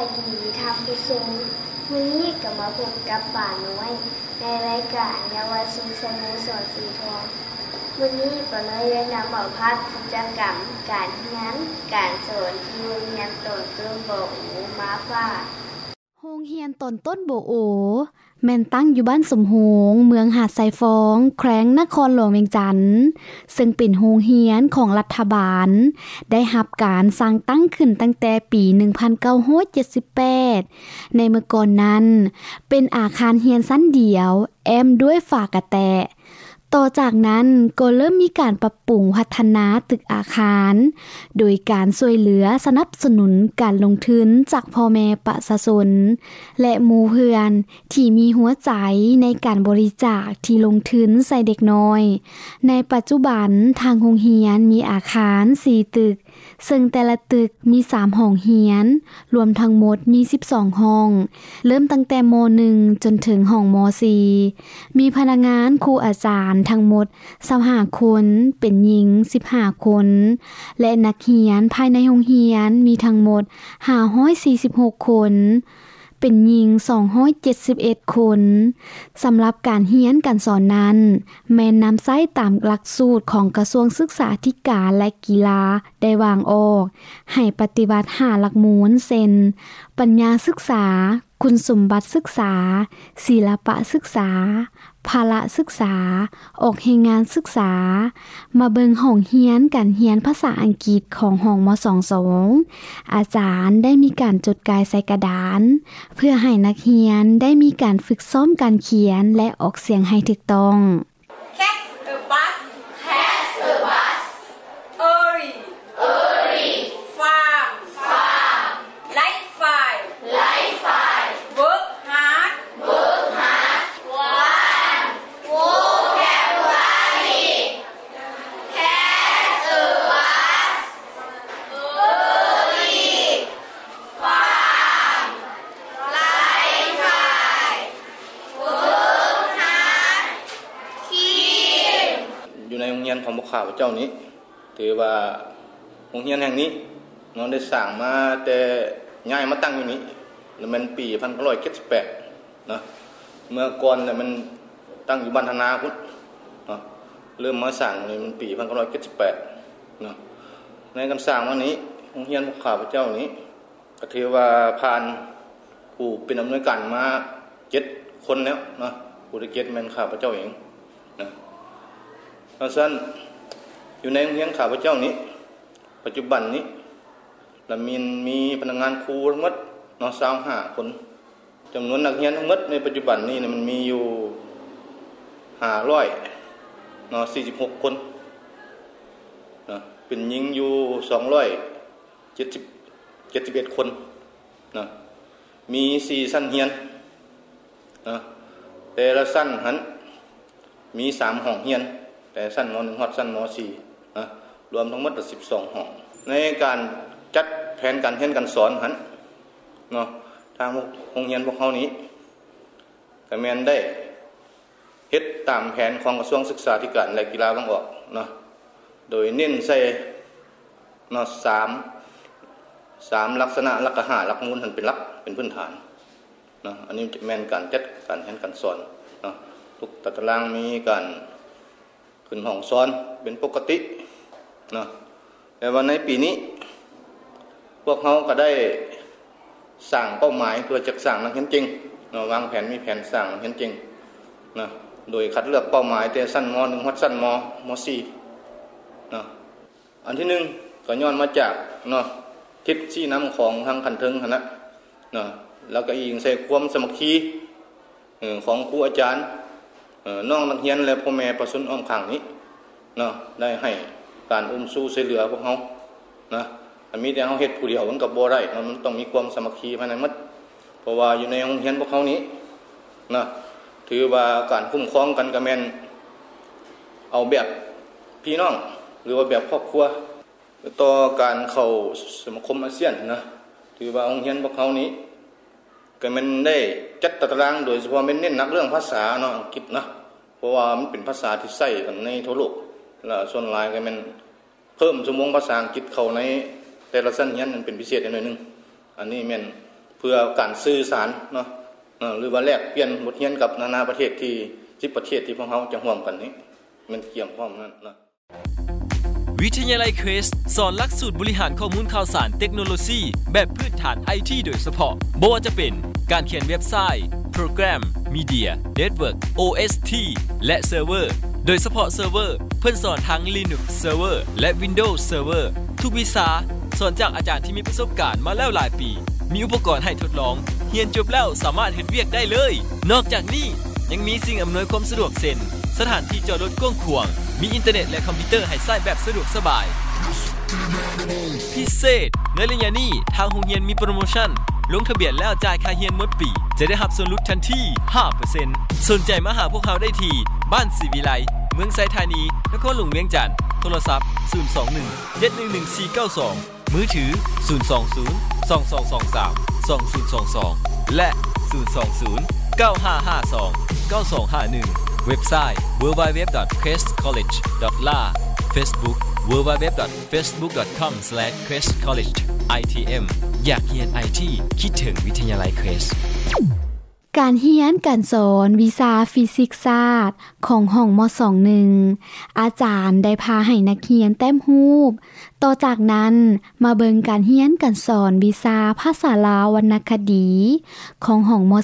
ดีทำผู้สูงวันนี้ก็มาพบกับป่าน้อยในรายการเยาวชนสโมสรสีทองวันนี้ป่าน้อยได้นำเอาภาพกิจกรรมการเรียนการสอนที่โรงเรียนต้นต้นบ่ออูมาฝากโรงเรียนต้นบ่อโอแม่นตั้งอยู่บ้านสมโหงเมืองหาดไซฟองแขวงนครหลวงเวียงจันทน์ซึ่งเป็นโรงเรียนของรัฐบาลได้รับการสร้างตั้งขึ้นตั้งแต่ปี1978ในเมื่อก่อนนั้นเป็นอาคารเรียนชั้นเดียวแอมด้วยฝากระแตะต่อจากนั้นก็เริ่มมีการปรับปรุงพัฒนาตึกอาคารโดยการช่วยเหลือสนับสนุนการลงทุนจากพ่อแม่ประชาชนและหมู่เพื่อนที่มีหัวใจในการบริจาคที่ลงทุนใส่เด็กน้อยในปัจจุบันทางโรงเรียนมีอาคาร4ตึกซึ่งแต่ละตึกมี3ห้องเรียนรวมทั้งหมดมี12ห้องเริ่มตั้งแต่ม.1 จนถึงห้องม.4 มีพนักงานครูอาจารย์ทั้งหมด25คนเป็นหญิง15คนและนักเรียนภายในโรงเรียนมีทั้งหมด546คนเป็นหญิง271คนสำหรับการเรียนการสอนนั้นแม่นนำใช้ตามหลักสูตรของกระทรวงศึกษาธิการและกีฬาได้วางออกให้ปฏิบัติ5หลักมูลเช่นปัญญาศึกษาคุณสมบัติศึกษาศิลปะศึกษาภาระศึกษาออกแห่งงานศึกษามาเบิงห้องเรียนการเรียนภาษาอังกฤษของห้องม.22อาจารย์ได้มีการจดกายใส่กระดานเพื่อให้นักเรียนได้มีการฝึกซ้อมการเขียนและออกเสียงให้ถูกต้อง Catch a bus Catch a bus Early Early Farm Farm Light fire Light fire Work hard Work hard One Vocabulary Catch a bus Early Farm Light fire Work hard Keep อยู่ในโรงเรียนของพวกข้าพเจ้านี้ถือว่าโรงเรียนแห่งนี้น้องได้สร้างมาแต่ย้ายมาตั้งอยู่นี้แล้วมันปี1978นะเมื่อก่อนเนี่ยมันตั้งอยู่บ้านธนาพุทธเนาะเริ่มมาสร้างนี่มันปี1978เนาะในการสร้างวันนี้โรงเรียนพวกข้าพเจ้านี้ก็ถือว่าผ่านผู้เป็นอำนวยการมา7คนแล้วเนาะผู้ที่7แม่นข้าพเจ้าเองนะเพราะฉะนั้นอยู่ในโรงเรียนข้าพเจ้านี้ปัจจุบันนี้และมีพนักงานครูทั้งหมดเนาะ25คนจำนวนนักเรียนทั้งหมดในปัจจุบันนี้มันมีอยู่500เนาะ46คนนะเป็นหญิงอยู่271คนนะมี4ชั้นเรียนนะแต่ละชั้นหันมี3ห้องเรียนแต่ชั้นม.1 ฮอดชั้นม.4 นะรวมทั้งหมด12ห้องในการจัดแผนการเรียนการสอนหันเนาะทางโรงเรียนพวกเขานี้ก็แม่นได้เฮ็ดตามแผนของกระทรวงศึกษาธิการและกีฬาบางออกเนาะโดยเน้นใส่เนาะ3ลักษณะหลักก็5หลักมูลหันเป็นหลักเป็นพื้นฐานเนาะอันนี้แม่นการจัดการเรียนการสอนเนาะทุกตารางมีการขึ้นห้องสอนเป็นปกติเนาะแต่ว่าในปีนี้พวกเขาก็ได้สร้างเป้าหมายเพื่อจะสร้างนักเรียนจริงเนาะวางแผนมีแผนสร้างนักเรียนจริงนะโดยคัดเลือกเป้าหมายแต่ชั้นม.1 ฮอดชั้นม.4 เนาะอันที่1ก็ย้อนมาจากเนาะทิศชี้นำของทางคันเทิงหั่นน่ะเนาะแล้วก็อิงใส่ความสามัคคีของครูอาจารย์น้องนักเรียนและพ่อแม่ประชาชนอ้อมข้างนี้เนาะได้ให้การอุ้มสู้ช่วยเหลือพวกเฮานะอันมีแต่เฮาเฮ็ดผู้เดียวมันก็บ่ได้มันต้องมีความสามัคคีภายในหมดเพราะว่าอยู่ในโรงเรียนพวกเขานี้นะถือว่าการคุ้มครองกันก็แม่นเอาแบบพี่น้องหรือว่าแบบครอบครัวต่อการเข้าสมาคมอาเซียนนะถือว่าโรงเรียนพวกเขานี้ก็มันได้จัดตารางโดยเฉพาะเน้นหนักเรื่องภาษาเนาะอังกฤษนะเพราะว่ามันเป็นภาษาที่ใช้กันในทั่วโลกแล้วส่วนหลายก็มันเพิ่มชั่วโมงภาษาอังกฤษเข้าในแต่ละชั้นเรียนมันเป็นพิเศษหน่อยนึงอันนี้แม่น พพื่อการสื่อสารเนาะหรือว่าแลกเปลี่ยนบทเรียนกับนานาประเทศที่10ประเทศที่พวกเฮาจะร่วมกันนี้มันเกี่ยวข้องนั่นนะวิทยาลัยเควสสอนหลักสูตรบริหารข้อมูลข่าวสารเทคโนโลยีแบบพื้นฐาน IT โดยเฉพาะบ่ว่าจะเป็นการเขียนเว็บไซต์โปรแกรมมีเดียเน็ตเวิร์ค OST และเซิร์ฟเวอร์โดยเฉพาะเซิร์ฟเวอร์เพิ่นสอนทั้ง Linux Server และ Windows Server ทุกวิชาสอนจากอาจารย์ที่มีประสบการณ์มาแล้วหลายปีมีอุปกรณ์ให้ทดลองเรียนจบแล้วสามารถเฮ็ดเวียกได้เลยนอกจากนี้ยังมีสิ่งอำนวยความสะดวกเช่นสถานที่จอดรถกว้างขวางมีอินเทอร์เน็ตและคอมพิวเตอร์ให้ใช้แบบสะดวกสบายพิเศษในระยะนี้ทางโรงเรียนมีโปรโมชั่นลงทะเบียนแล้วจ่ายค่าเรียนหมดปีจะได้รับส่วนลดทันที 5% สนใจมาหาพวกเราได้ที่บ้านศรีวิไลเมืองไซธานีนครหลวงเวียงจันทน์โทรศัพท์021-711-492มือถือ020-2223-2022และ020-9552-9251เว็บไซต์ www.questcollege.la Facebook www.facebook.com/questcollege.itm อยากเรียน IT คิดถึงวิทยาลัย Quest การเรียนการสอนวิชาฟิสิกส์ศาสตร์ของห้องม.21 อาจารย์ได้พาให้นักเรียนแต้มรูปต่อจากนั้นมาเบิงการเรียนการสอนวิชาภาษาลาววรรณคดีของห้องม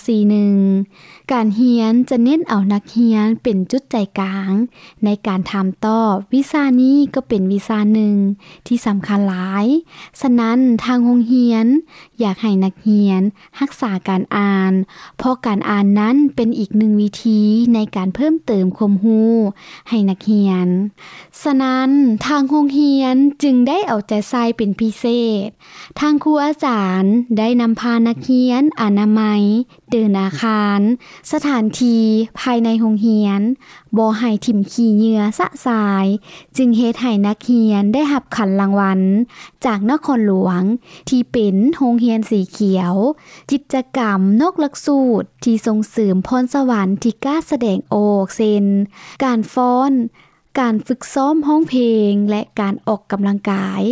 .41 การเรียนจะเน้นเอานักเรียนเป็นจุดใจกลางในการถามตอบวิชานี้ก็เป็นวิชาหนึ่งที่สำคัญหลายฉะนั้นทางโรงเรียนอยากให้นักเรียนรักษาการอ่านเพราะการอ่านนั้นเป็นอีกหนึ่งวิธีในการเพิ่มเติมความรู้ให้นักเรียนฉะนั้นทางโรงเรียนจึงได้เอาใจใส่เป็นพิเศษทางครูอาจารย์ได้นำพานักเรียนอนามัยเดินอาคารสถานที่ภายในโรงเรียนบ่ให้ถิ่มขี้เหงื่อสะสายจึงเฮ็ดให้นักเรียนได้รับขันรางวัลจากนครหลวงที่เป็นโรงเรียนสีเขียวกิจกรรมนอกหลักสูตรที่ส่งเสริมพรสวรรค์ที่กล้าแสดงออกเช่นการฟ้อนการฝึกซ้อมร้องเพลงและการออกกำลังกาย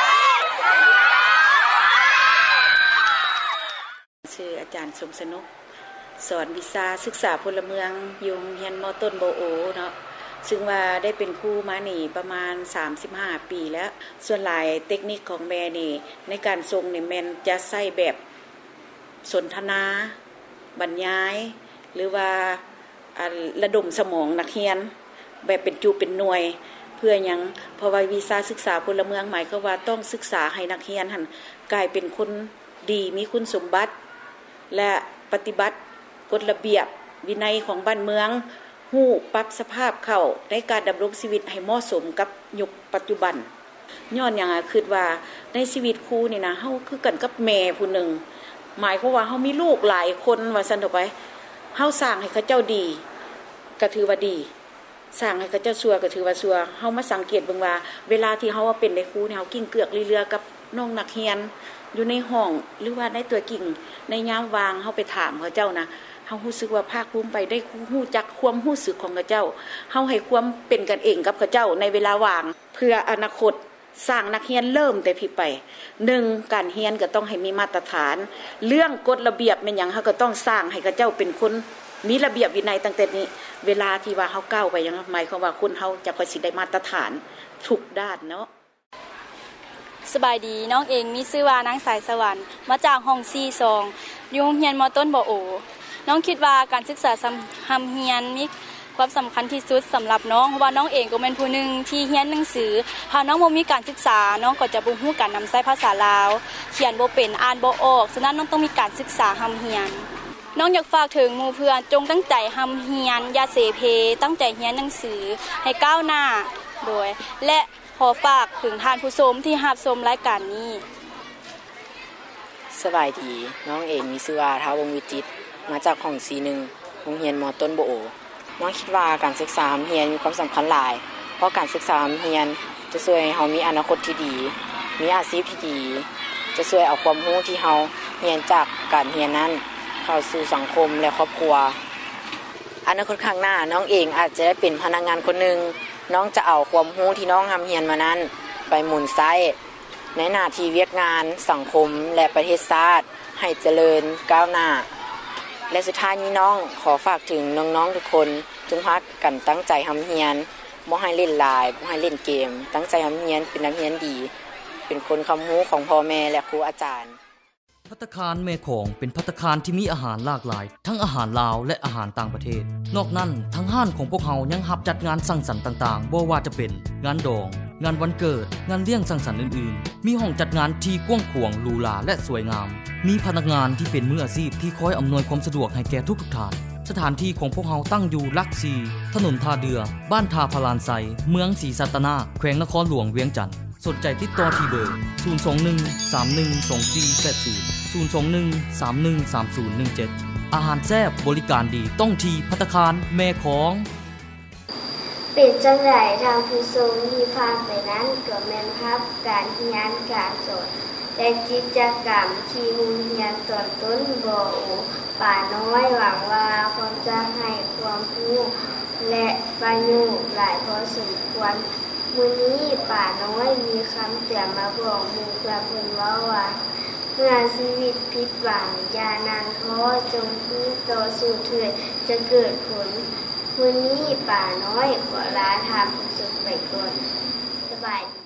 ชื่ออาจารย์สมสนุกสอนวิชาศึกษาพลเมืองอยู่โรงเรียนม.ต้นโบโอเนาะซึ่งว่าได้เป็นครูมานี่ประมาณ35ปีแล้วส่วนหลายเทคนิคของแม่นี่ในการทรงนี่แม่นจะใช้แบบสนทนาบรรยายหรือว่าระดมสมองนักเรียนแบบเป็นจุเป็นหน่วยเพื่อหยังเพราะว่าวิชาศึกษาพลเมืองหมายก็ว่าต้องศึกษาให้นักเรียนหั่นกลายเป็นคนดีมีคุณสมบัติและปฏิบัติกฎระเบียบวินัยของบ้านเมืองฮู้ปรับสภาพเข้าในการดำรงชีวิตให้เหมาะสมกับยุคปัจจุบันย้อนหยังคิดว่าในชีวิตครูนี่นะเฮาคือกันกับแม่ผู้นึงหมายความว่าเฮามีลูกหลายคนว่าซั่นเถาะไปเฮาสร้างให้เขาเจ้าดีก็ถือว่าดีสร้างให้เขาเจ้าชั่วก็ถือว่าชั่วเฮามาสังเกตเบิ่งว่าเวลาที่เฮาเป็นในครูนี่เฮากิ้งเกือกเรือกับน้องนักเรียนอยู่ในห้องหรือว่าในตัวกิ่งในยามว่างเฮาไปถามเขาเจ้านะเฮารู้สึกว่าภาคภูมิไปได้รู้จักความรู้สึกของเขาเจ้าเฮาให้ความเป็นกันเองกับเขาเจ้าในเวลาว่างเพื่ออนาคตสร้างนักเรียนเริ่มแต่พี่ไป1การเรียนก็ต้องให้มีมาตรฐานเรื่องกฎระเบียบแม่นหยังเฮาก็ต้องสร้างให้เขาเจ้าเป็นคนมีระเบียบวินัยตั้งแต่นี้เวลาที่ว่าเฮาก้าวไปยังหมายความว่าคนเฮาจะค่อยสิได้มาตรฐานทุกด้านเนาะสบายดีน้องเองมีชื่อว่านางสายสวรรค์มาจากห้อง42อยู่โรงเรียนม.ต้นบ่โอน้องคิดว่าการศึกษาทำเรียนมีความสำคัญที่สุดสำหรับน้องเพราะว่าน้องเองก็เป็นผู้หนึ่งที่เรียนหนังสือถ้าน้องบ่มีการศึกษาน้องก็จะบ่ฮู้การนำใช้ภาษาลาวเขียนบ่เป็นอ่านบ่ออกฉะนั้นน้องต้องมีการศึกษาทำเรียนน้องอยากฝากถึงหมู่เพื่อนจงตั้งใจทำเรียนอย่าเสเพตั้งใจเรียนหนังสือให้ก้าวหน้าโดยและขอฝากถึงท่านผู้ชมที่รับชมรายการนี้สบายดีน้องเองมีชื่อว่าท้าววงศ์วิจิตรมาจากห้อง41โรงเรียนม.ต้นโบโอน้องคิดว่าการศึกษาเรียนมีความสำคัญหลายเพราะการศึกษาเรียนจะช่วยให้เฮามีอนาคตที่ดีมีอาชีพที่ดีจะช่วยเอาความรู้ที่เฮาเรียนจากการเรียนนั้นเข้าสู่สังคมและครอบครัวอนาคตข้างหน้าน้องเองอาจจะได้เป็นพนักงานคนหนึ่งน้องจะเอาความรู้ที่น้องทำเรียนมานั้นไปหมุนใช้ในหน้าที่เวียกงานสังคมและประเทศชาติให้เจริญก้าวหน้าและสุดท้ายนี้น้องขอฝากถึงน้องๆทุกคนจงพากันตั้งใจทำเรียนบ่ให้เล่นไลน์บ่ให้เล่นเกมตั้งใจทำเรียนเป็นนักเรียนดีเป็นคนคำรู้ของพ่อแม่และครูอาจารย์ภัตตาคารแม่ของเป็นภัตตาคารที่มีอาหารหลากหลายทั้งอาหารลาวและอาหารต่างประเทศนอกนั้นทั้งห้านของพวกเขายังรับจัดงานสังสรรค์ต่างๆบ่ว่าจะเป็นงานดองงานวันเกิดงานเลี้ยงสังสรรค์อื่นๆมีห้องจัดงานที่กว้างขวางหรูหราและสวยงามมีพนักงานที่เป็นมืออาชีพที่คอยอำนวยความสะดวกให้แก่ทุกท่านสถานที่ของพวกเขาตั้งอยู่หลัก4ถนนท่าเรือบ้านทาพลานไซเมืองศรีสัตนาแขวงนครหลวงเวียงจันทน์สนใจติดต่อที่เบอร์021-312480 021-313017อาหารแซ่บบริการดีต้องที่ภัตตาคารแม่ของเป็นจังได๋ทางผู้ชมที่ผ่านไปนั้นก็แม่นรับการเรียนการสอนและกิจกรรมที่โรงเรียนตอนต้นบ่โอป่าน้อยหวังว่าคงจะให้ความรู้และประโยชน์หลายพอสมควรมื้อนี้ป่าน้อยมีคำเตือนมาบอกหมู่เพื่อนเพิ่นว่าเมื่อชีวิตผิดหวังอย่านานท้อจงพึ่งต่อสู้เถิดจะเกิดผลมื้อนี้ป่าน้อยขอลาทางผู้ชมไปก่อนสบายดี